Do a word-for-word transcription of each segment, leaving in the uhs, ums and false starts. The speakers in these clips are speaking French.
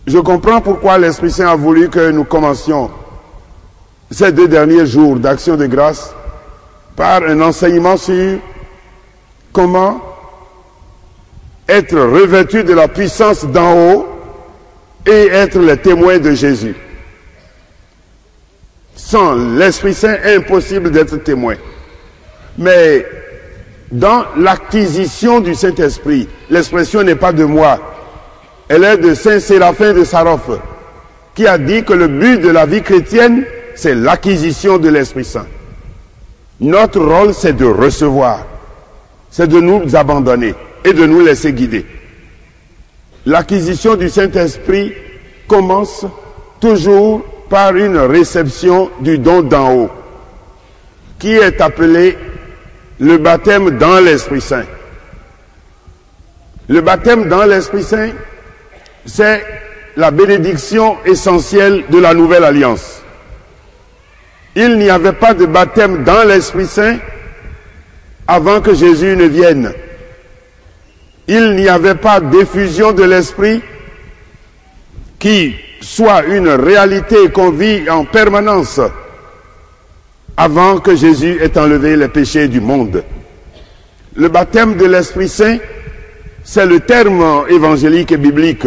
Je comprends pourquoi l'Esprit Saint a voulu que nous commencions ces deux derniers jours d'action de grâce par un enseignement sur comment être revêtu de la puissance d'en haut et être les témoins de Jésus. Sans l'Esprit Saint, impossible d'être témoin. Mais dans l'acquisition du Saint-Esprit, l'expression n'est pas de moi, elle est de Saint Séraphin de Sarov, qui a dit que le but de la vie chrétienne, c'est l'acquisition de l'Esprit Saint. Notre rôle, c'est de recevoir, c'est de nous abandonner et de nous laisser guider. L'acquisition du Saint-Esprit commence toujours par une réception du don d'en haut, qui est appelé le baptême dans l'Esprit Saint. Le baptême dans l'Esprit Saint, c'est la bénédiction essentielle de la nouvelle alliance. Il n'y avait pas de baptême dans l'Esprit Saint avant que Jésus ne vienne. Il n'y avait pas d'effusion de l'Esprit qui soit une réalité qu'on vit en permanence avant que Jésus ait enlevé les péchés du monde. Le baptême de l'Esprit Saint, c'est le terme évangélique et biblique.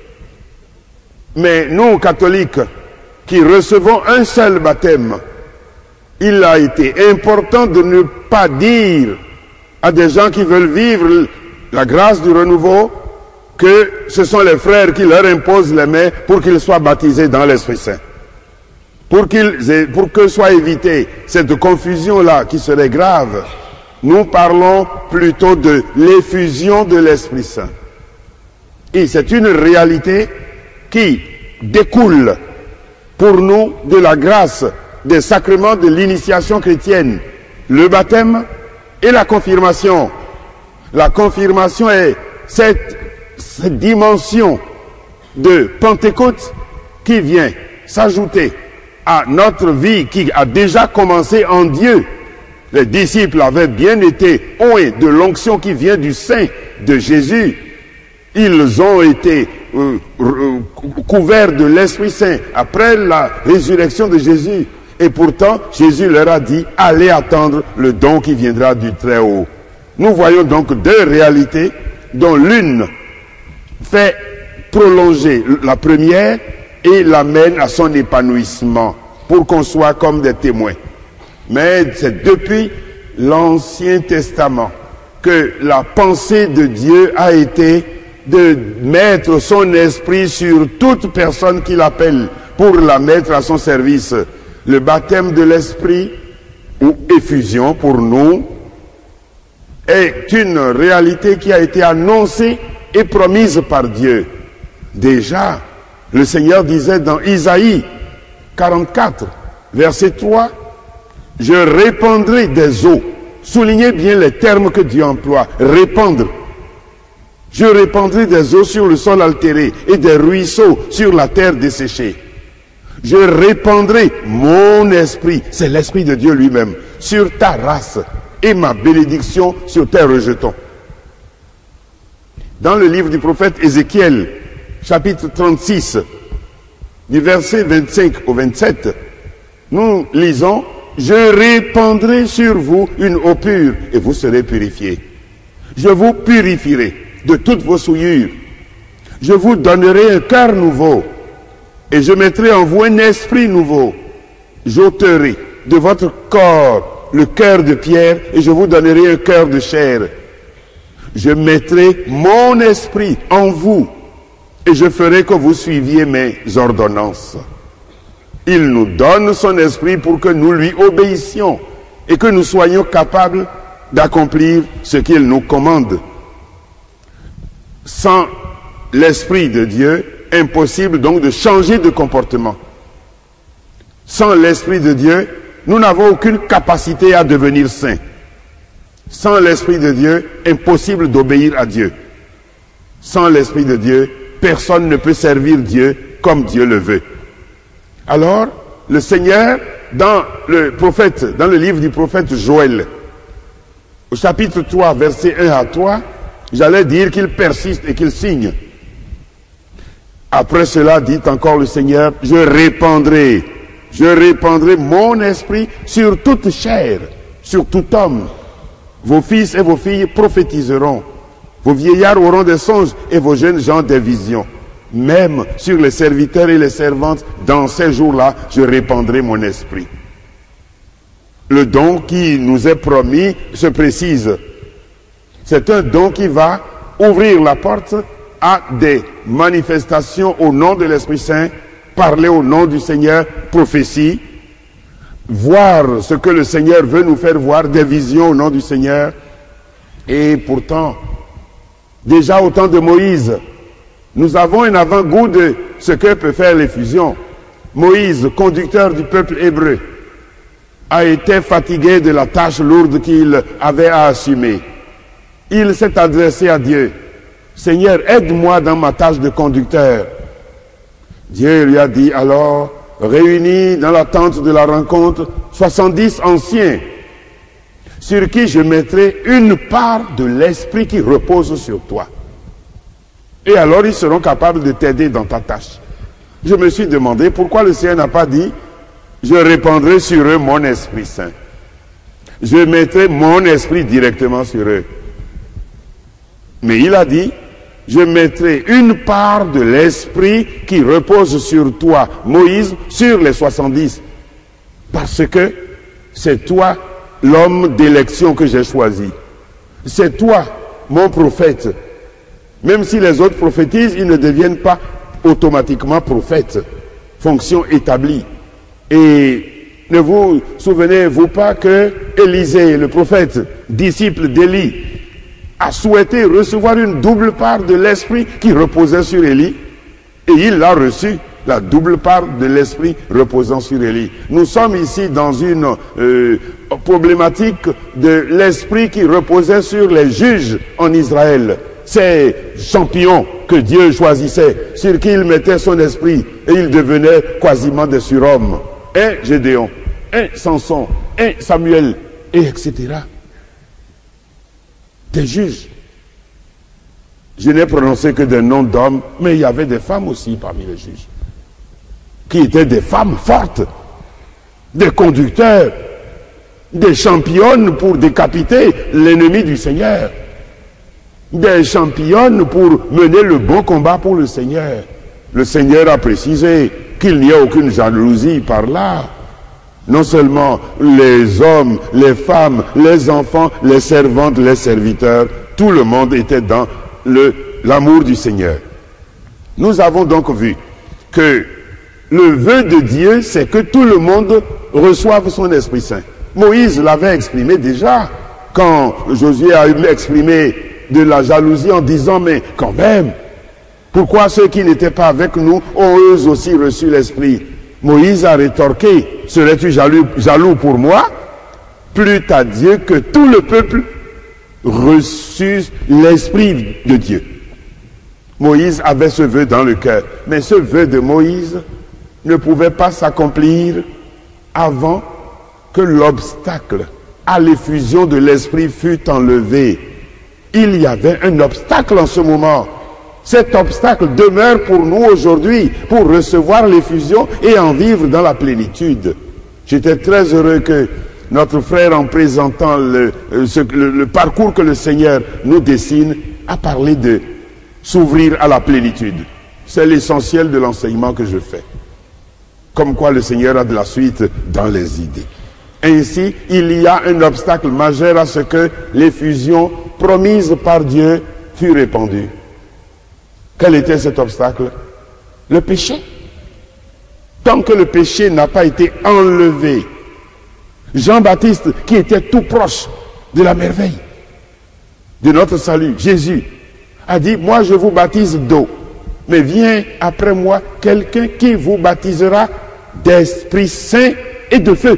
Mais nous, catholiques, qui recevons un seul baptême, il a été important de ne pas dire à des gens qui veulent vivre la grâce du renouveau que ce sont les frères qui leur imposent les mains pour qu'ils soient baptisés dans l'Esprit Saint. Pour, qu'ils, pour que soit évitée cette confusion-là qui serait grave, nous parlons plutôt de l'effusion de l'Esprit Saint. Et c'est une réalité qui découle pour nous de la grâce des sacrements de l'initiation chrétienne, le baptême et la confirmation. La confirmation est cette, cette dimension de Pentecôte qui vient s'ajouter à notre vie qui a déjà commencé en Dieu. Les disciples avaient bien été oints de l'onction qui vient du sein de Jésus. Ils ont été euh, couverts de l'Esprit Saint après la résurrection de Jésus. Et pourtant, Jésus leur a dit, allez attendre le don qui viendra du Très-Haut. Nous voyons donc deux réalités dont l'une fait prolonger la première et l'amène à son épanouissement pour qu'on soit comme des témoins. Mais c'est depuis l'Ancien Testament que la pensée de Dieu a été de mettre son esprit sur toute personne qu'il appelle pour la mettre à son service. Le baptême de l'esprit, ou effusion pour nous, est une réalité qui a été annoncée et promise par Dieu. Déjà, le Seigneur disait dans Isaïe quarante-quatre, verset trois, « Je répandrai des eaux ». Soulignez bien les termes que Dieu emploie. Répandre. Je répandrai des eaux sur le sol altéré et des ruisseaux sur la terre desséchée. Je répandrai mon esprit, c'est l'esprit de Dieu lui-même, sur ta race et ma bénédiction sur tes rejetons. Dans le livre du prophète Ézéchiel, chapitre trente-six, du verset vingt-cinq au vingt-sept, nous lisons « Je répandrai sur vous une eau pure et vous serez purifiés. Je vous purifierai de toutes vos souillures. Je vous donnerai un cœur nouveau et je mettrai en vous un esprit nouveau. J'ôterai de votre corps le cœur de pierre et je vous donnerai un cœur de chair. Je mettrai mon esprit en vous et je ferai que vous suiviez mes ordonnances. » Il nous donne son esprit pour que nous lui obéissions et que nous soyons capables d'accomplir ce qu'il nous commande. Sans l'esprit de Dieu, impossible donc de changer de comportement. Sans l'esprit de Dieu, nous n'avons aucune capacité à devenir saints. Sans l'esprit de Dieu, impossible d'obéir à Dieu. Sans l'esprit de Dieu, personne ne peut servir Dieu comme Dieu le veut. Alors, le Seigneur, dans le prophète, dans le livre du prophète Joël, au chapitre trois, versets un à trois, j'allais dire qu'il persiste et qu'il signe. Après cela, dit encore le Seigneur, je répandrai, je répandrai mon esprit sur toute chair, sur tout homme. Vos fils et vos filles prophétiseront. Vos vieillards auront des songes et vos jeunes gens des visions. Même sur les serviteurs et les servantes, dans ces jours-là, je répandrai mon esprit. Le don qui nous est promis se précise. C'est un don qui va ouvrir la porte à des manifestations au nom de l'Esprit Saint, parler au nom du Seigneur, prophétie, voir ce que le Seigneur veut nous faire voir, des visions au nom du Seigneur. Et pourtant, déjà au temps de Moïse, nous avons un avant-goût de ce que peut faire l'effusion. Moïse, conducteur du peuple hébreu, a été fatigué de la tâche lourde qu'il avait à assumer. Il s'est adressé à Dieu. Seigneur, aide-moi dans ma tâche de conducteur. Dieu lui a dit alors, réunis dans la tente de la rencontre soixante-dix anciens, sur qui je mettrai une part de l'esprit qui repose sur toi. Et alors ils seront capables de t'aider dans ta tâche. Je me suis demandé pourquoi le Seigneur n'a pas dit, je répandrai sur eux mon Esprit Saint. Je mettrai mon esprit directement sur eux. Mais il a dit, je mettrai une part de l'esprit qui repose sur toi, Moïse, sur les soixante-dix. Parce que c'est toi l'homme d'élection que j'ai choisi. C'est toi, mon prophète. Même si les autres prophétisent, ils ne deviennent pas automatiquement prophètes. Fonction établie. Et ne vous souvenez-vous pas que Élisée, le prophète, disciple d'Élie, a souhaité recevoir une double part de l'esprit qui reposait sur Élie, et il l'a reçu, la double part de l'esprit reposant sur Élie. Nous sommes ici dans une euh, problématique de l'esprit qui reposait sur les juges en Israël. Ces champions que Dieu choisissait, sur qui il mettait son esprit, et ils devenaient quasiment des surhommes. Un Gédéon, un Samson, un Samuel, et et cetera. Des juges. Je n'ai prononcé que des noms d'hommes, mais il y avait des femmes aussi parmi les juges, qui étaient des femmes fortes, des conducteurs, des championnes pour décapiter l'ennemi du Seigneur, des championnes pour mener le bon combat pour le Seigneur. Le Seigneur a précisé qu'il n'y a aucune jalousie par là. Non seulement les hommes, les femmes, les enfants, les servantes, les serviteurs, tout le monde était dans le, l'amour du Seigneur. Nous avons donc vu que le vœu de Dieu, c'est que tout le monde reçoive son Esprit Saint. Moïse l'avait exprimé déjà, quand Josué a exprimé de la jalousie en disant, mais quand même, pourquoi ceux qui n'étaient pas avec nous ont eux aussi reçu l'Esprit? Moïse a rétorqué, serais-tu jaloux, jaloux pour moi? Plût à Dieu que tout le peuple reçût l'Esprit de Dieu. Moïse avait ce vœu dans le cœur, mais ce vœu de Moïse ne pouvait pas s'accomplir avant que l'obstacle à l'effusion de l'Esprit fût enlevé. Il y avait un obstacle en ce moment. Cet obstacle demeure pour nous aujourd'hui, pour recevoir l'effusion et en vivre dans la plénitude. J'étais très heureux que notre frère, en présentant le, ce, le, le parcours que le Seigneur nous dessine, a parlé de s'ouvrir à la plénitude. C'est l'essentiel de l'enseignement que je fais. Comme quoi le Seigneur a de la suite dans les idées. Ainsi, il y a un obstacle majeur à ce que l'effusion promise par Dieu fût répandue. Quel était cet obstacle? Le péché. Tant que le péché n'a pas été enlevé, Jean-Baptiste, qui était tout proche de la merveille, de notre salut, Jésus, a dit, moi je vous baptise d'eau, mais vient après moi quelqu'un qui vous baptisera d'Esprit Saint et de feu.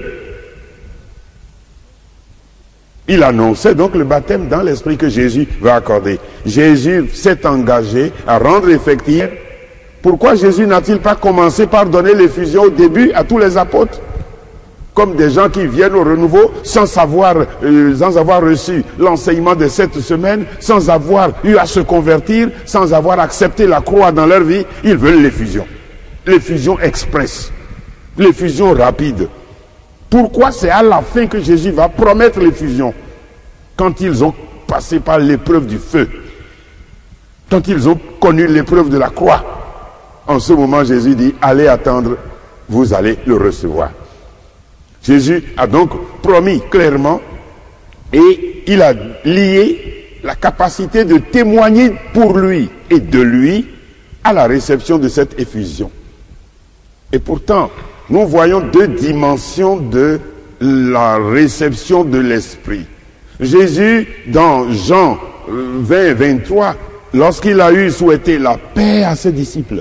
Il annonçait donc le baptême dans l'esprit que Jésus va accorder. Jésus s'est engagé à rendre effectif. Pourquoi Jésus n'a-t-il pas commencé par donner l'effusion au début à tous les apôtres? comme des gens qui viennent au renouveau sans savoir, euh, sans avoir reçu l'enseignement de cette semaine, sans avoir eu à se convertir, sans avoir accepté la croix dans leur vie. Ils veulent l'effusion. L'effusion express. L'effusion rapide. Pourquoi? C'est à la fin que Jésus va promettre l'effusion. Quand ils ont passé par l'épreuve du feu. Quand ils ont connu l'épreuve de la croix. En ce moment, Jésus dit, allez attendre, vous allez le recevoir. Jésus a donc promis clairement et il a lié la capacité de témoigner pour lui et de lui à la réception de cette effusion. Et pourtant, nous voyons deux dimensions de la réception de l'Esprit. Jésus, dans Jean vingt, vingt-trois, lorsqu'il a eu souhaité la paix à ses disciples,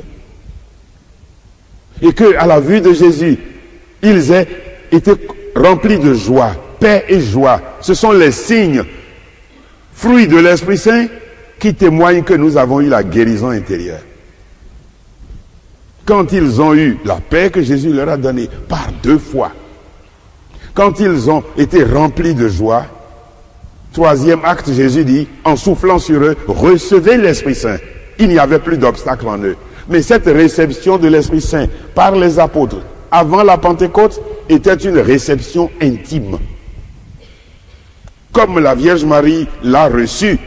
et qu'à la vue de Jésus, ils aient été remplis de joie, paix et joie. Ce sont les signes, fruits de l'Esprit Saint, qui témoignent que nous avons eu la guérison intérieure. Quand ils ont eu la paix que Jésus leur a donnée par deux fois, quand ils ont été remplis de joie, troisième acte, Jésus dit, en soufflant sur eux, recevez l'Esprit Saint. Il n'y avait plus d'obstacle en eux. Mais cette réception de l'Esprit Saint par les apôtres, avant la Pentecôte, était une réception intime. Comme la Vierge Marie l'a reçue.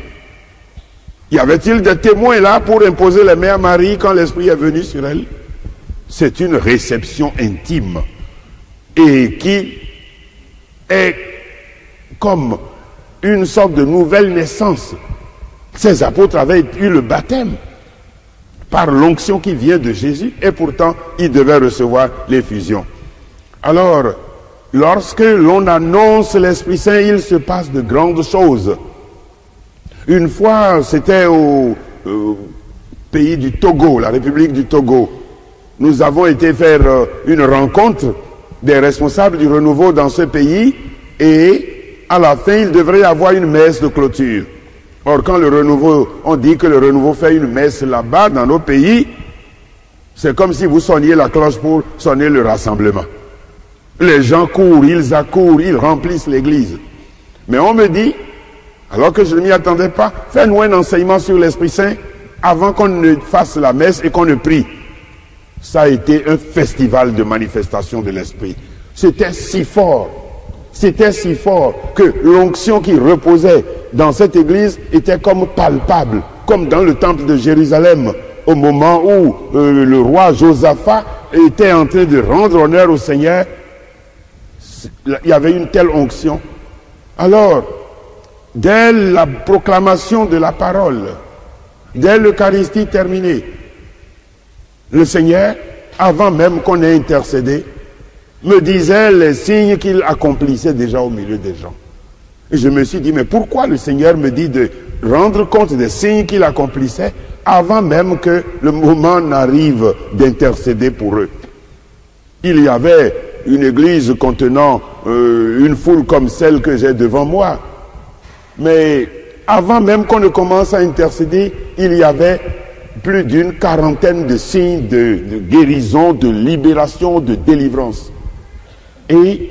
Y avait-il des témoins là pour imposer les mains à Marie quand l'Esprit est venu sur elle? C'est une réception intime et qui est comme une sorte de nouvelle naissance. Ces apôtres avaient eu le baptême par l'onction qui vient de Jésus et pourtant ils devaient recevoir l'effusion. Alors, lorsque l'on annonce l'Esprit Saint, il se passe de grandes choses. Une fois, c'était au, au pays du Togo, la République du Togo. Nous avons été faire euh, une rencontre des responsables du renouveau dans ce pays et à la fin, il devrait y avoir une messe de clôture. Or, quand le renouveau, on dit que le renouveau fait une messe là-bas, dans nos pays, c'est comme si vous sonniez la cloche pour sonner le rassemblement. Les gens courent, ils accourent, ils remplissent l'église. Mais on me dit, alors que je ne m'y attendais pas, fais-nous un enseignement sur l'Esprit Saint avant qu'on ne fasse la messe et qu'on ne prie. Ça a été un festival de manifestation de l'Esprit. C'était si fort, c'était si fort que l'onction qui reposait dans cette église était comme palpable, comme dans le temple de Jérusalem, au moment où euh, le roi Josaphat était en train de rendre honneur au Seigneur. Il y avait une telle onction. Alors, dès la proclamation de la parole, dès l'Eucharistie terminée, le Seigneur, avant même qu'on ait intercédé, me disait les signes qu'il accomplissait déjà au milieu des gens. Et je me suis dit, mais pourquoi le Seigneur me dit de rendre compte des signes qu'il accomplissait avant même que le moment n'arrive d'intercéder pour eux? Il y avait une église contenant euh, une foule comme celle que j'ai devant moi. Mais avant même qu'on ne commence à intercéder, il y avait plus d'une quarantaine de signes de, de guérison, de libération, de délivrance. Et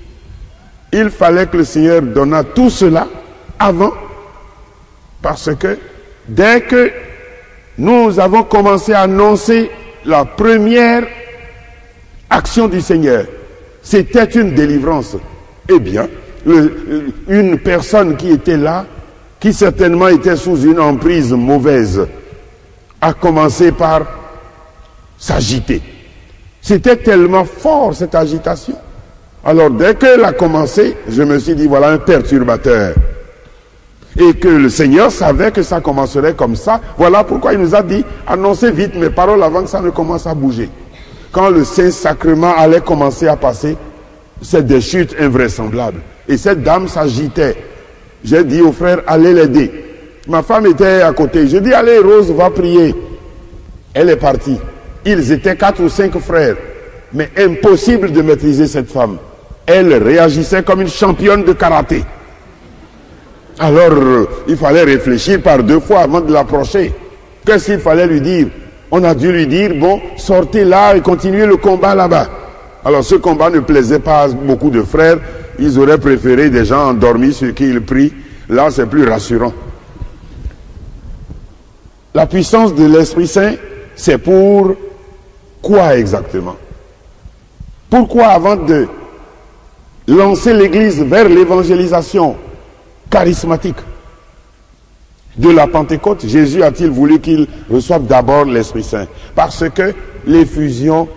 il fallait que le Seigneur donnât tout cela avant, parce que dès que nous avons commencé à annoncer la première action du Seigneur, c'était une délivrance. Eh bien, le, une personne qui était là, qui certainement était sous une emprise mauvaise, a commencé par s'agiter. C'était tellement fort cette agitation. Alors dès qu'elle a commencé, je me suis dit voilà un perturbateur. Et que le Seigneur savait que ça commencerait comme ça. Voilà pourquoi il nous a dit annoncez vite mes paroles avant que ça ne commence à bouger. Quand le Saint-Sacrement allait commencer à passer, c'est des chutes invraisemblables. Et cette dame s'agitait. J'ai dit au frère allez l'aider. Ma femme était à côté. Je dis, allez, Rose, va prier. Elle est partie. Ils étaient quatre ou cinq frères. Mais impossible de maîtriser cette femme. Elle réagissait comme une championne de karaté. Alors, euh, il fallait réfléchir par deux fois avant de l'approcher. Qu'est-ce qu'il fallait lui dire? On a dû lui dire, bon, sortez là et continuez le combat là-bas. Alors ce combat ne plaisait pas à beaucoup de frères. Ils auraient préféré des gens endormis sur qui ils prient. Là, c'est plus rassurant. La puissance de l'Esprit Saint, c'est pour quoi exactement? Pourquoi avant de lancer l'Église vers l'évangélisation charismatique de la Pentecôte, Jésus a-t-il voulu qu'il reçoive d'abord l'Esprit Saint? Parce que l'effusion,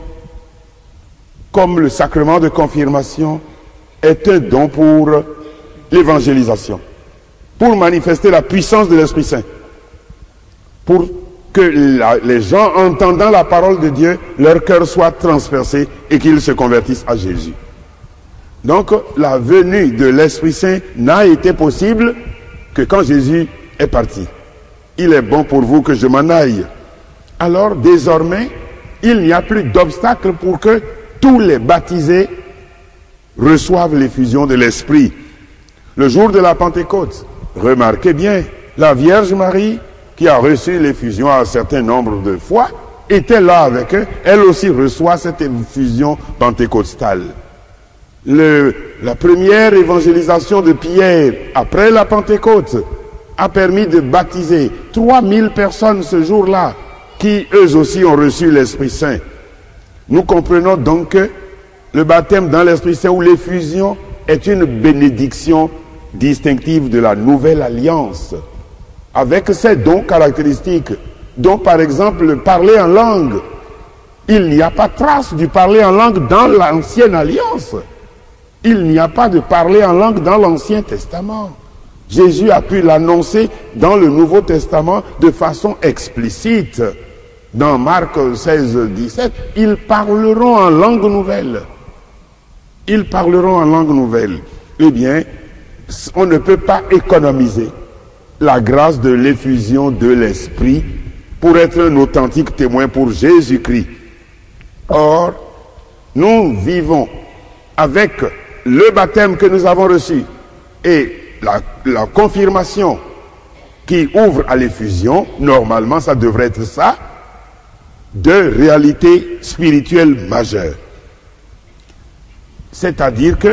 comme le sacrement de confirmation, est un don pour l'évangélisation, pour manifester la puissance de l'Esprit Saint, pour que la, les gens, entendant la parole de Dieu, leur cœur soit transpercé et qu'ils se convertissent à Jésus. Donc, la venue de l'Esprit Saint n'a été possible que quand Jésus est parti. Il est bon pour vous que je m'en aille. Alors, désormais, il n'y a plus d'obstacle pour que tous les baptisés reçoivent l'effusion de l'Esprit. Le jour de la Pentecôte, remarquez bien, la Vierge Marie, qui a reçu l'effusion à un certain nombre de fois, était là avec eux. Elle aussi reçoit cette effusion pentecôtale. Le, la première évangélisation de Pierre, après la Pentecôte, a permis de baptiser trois mille personnes ce jour-là, qui eux aussi ont reçu l'Esprit Saint. Nous comprenons donc que le baptême dans l'Esprit Saint ou l'effusion est une bénédiction distinctive de la nouvelle alliance, avec ses dons caractéristiques, dont par exemple le parler en langue. Il n'y a pas trace du parler en langue dans l'ancienne alliance. Il n'y a pas de parler en langue dans l'Ancien Testament. Jésus a pu l'annoncer dans le Nouveau Testament de façon explicite. Dans Marc seize, dix-sept, ils parleront en langue nouvelle. Ils parleront en langue nouvelle. Eh bien, on ne peut pas économiser la grâce de l'effusion de l'Esprit pour être un authentique témoin pour Jésus-Christ. Or, nous vivons avec le baptême que nous avons reçu et la, la confirmation qui ouvre à l'effusion. Normalement, ça devrait être ça, de réalité spirituelle majeure. C'est-à-dire que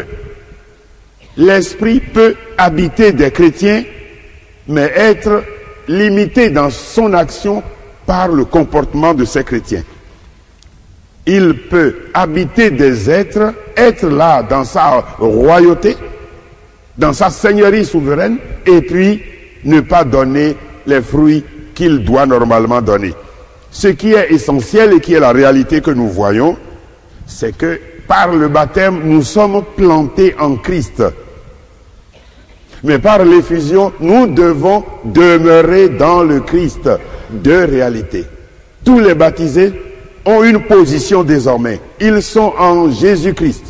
l'Esprit peut habiter des chrétiens, mais être limité dans son action par le comportement de ces chrétiens. Il peut habiter des êtres, être là dans sa royauté, dans sa seigneurie souveraine, et puis ne pas donner les fruits qu'il doit normalement donner. Ce qui est essentiel et qui est la réalité que nous voyons, c'est que par le baptême, nous sommes plantés en Christ. Mais par l'effusion, nous devons demeurer dans le Christ de réalité. Tous les baptisés ont une position désormais. Ils sont en Jésus-Christ.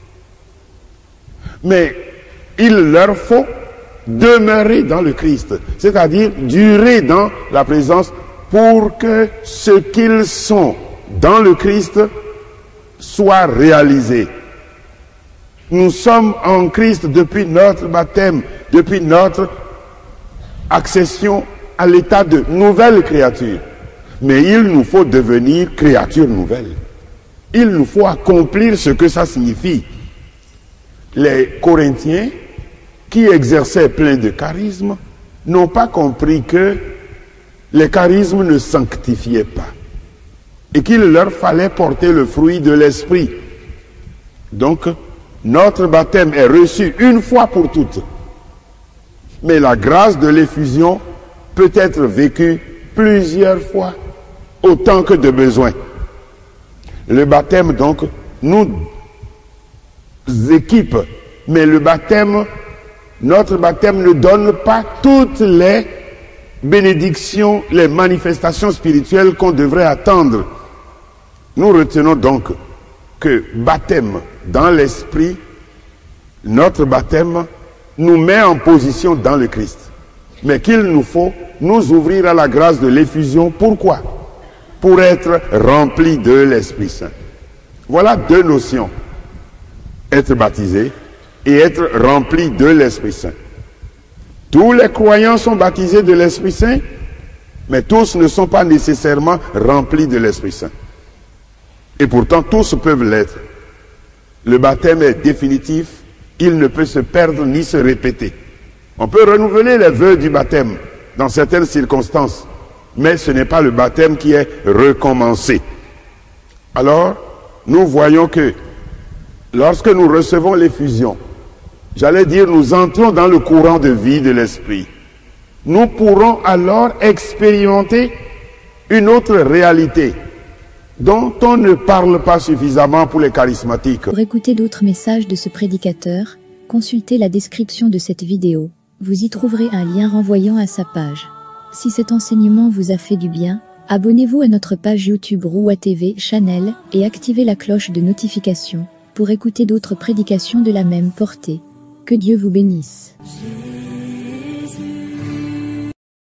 Mais il leur faut demeurer dans le Christ, c'est-à-dire durer dans la présence pour que ce qu'ils sont dans le Christ soit réalisé. Nous sommes en Christ depuis notre baptême, depuis notre accession à l'état de nouvelle créature. Mais il nous faut devenir créature nouvelle. Il nous faut accomplir ce que ça signifie. Les Corinthiens, qui exerçaient plein de charismes, n'ont pas compris que les charismes ne sanctifiaient pas et qu'il leur fallait porter le fruit de l'Esprit. Donc, notre baptême est reçu une fois pour toutes. Mais la grâce de l'effusion peut être vécue plusieurs fois, autant que de besoin. Le baptême, donc, nous équipe, mais le baptême, notre baptême ne donne pas toutes les bénédictions, les manifestations spirituelles qu'on devrait attendre. Nous retenons donc que baptême dans l'esprit, notre baptême nous met en position dans le Christ. Mais qu'il nous faut nous ouvrir à la grâce de l'effusion. Pourquoi? Pour être remplis de l'Esprit Saint. Voilà deux notions. Être baptisé et être rempli de l'Esprit Saint. Tous les croyants sont baptisés de l'Esprit Saint, mais tous ne sont pas nécessairement remplis de l'Esprit Saint. Et pourtant, tous peuvent l'être. Le baptême est définitif, il ne peut se perdre ni se répéter. On peut renouveler les vœux du baptême dans certaines circonstances, mais ce n'est pas le baptême qui est recommencé. Alors, nous voyons que lorsque nous recevons l'effusion, j'allais dire, nous entrons dans le courant de vie de l'Esprit. Nous pourrons alors expérimenter une autre réalité dont on ne parle pas suffisamment pour les charismatiques. Pour écouter d'autres messages de ce prédicateur, consultez la description de cette vidéo. Vous y trouverez un lien renvoyant à sa page. Si cet enseignement vous a fait du bien, abonnez-vous à notre page YouTube Roua T V Channel et activez la cloche de notification pour écouter d'autres prédications de la même portée. Que Dieu vous bénisse.